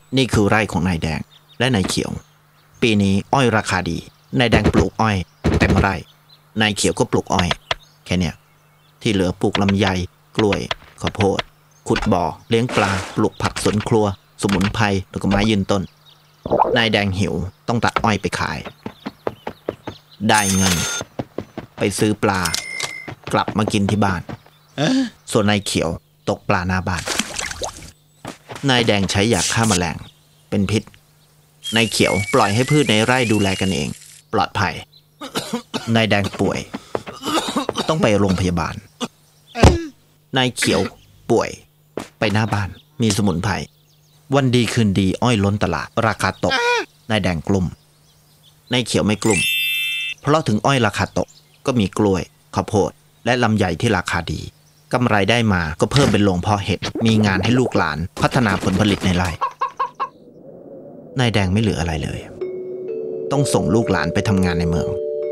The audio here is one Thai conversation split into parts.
นี่คือไร่ของนายแดงและนายเขียวปีนี้อ้อยราคาดีนายแดงปลูกอ้อยเต็มไร่นายเขียวก็ปลูกอ้อยแค่เนี้ยที่เหลือปลูกลำไยกล้วยข้าวโพดขุดบ่อเลี้ยงปลาปลูกผักสวนครัวสมุนไพรแล้วก็ไม้ยืนต้นนายแดงหิวต้องตัดอ้อยไปขายได้เงินไปซื้อปลากลับมากินที่บ้านส่วนนายเขียวตกปลาหน้าบ้านนายแดงใช้ยาฆ่าแมลงเป็นพิษนายเขียวปล่อยให้พืชในไร่ดูแลกันเองปลอดภัยนายแดงป่วยต้องไปโรงพยาบาลนายเขียวป่วยไปหน้าบ้านมีสมุนไพรวันดีคืนดีอ้อยล้นตลาดราคาตกนายแดงกลุ่มนายเขียวไม่กลุ่มเพราะถึงอ้อยราคาตกก็มีกล้วยข้าวโพดและลำไยที่ราคาดีกำไรได้มาก็เพิ่มเป็นโรงเพาะเห็ดมีงานให้ลูกหลานพัฒนาผลผลิตในไร่นายแดงไม่เหลืออะไรเลยต้องส่งลูกหลานไปทำงานในเมือง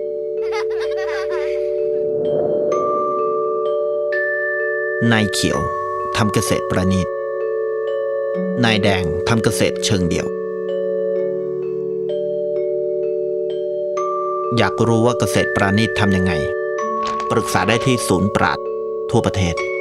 นายเขียวทำเกษตรประณีตนายแดงทำเกษตรเชิงเดี่ยวอยากรู้ว่าเกษตรประณีตทำยังไงปรึกษาได้ที่ศูนย์ปราชญ์ทั่วประเทศ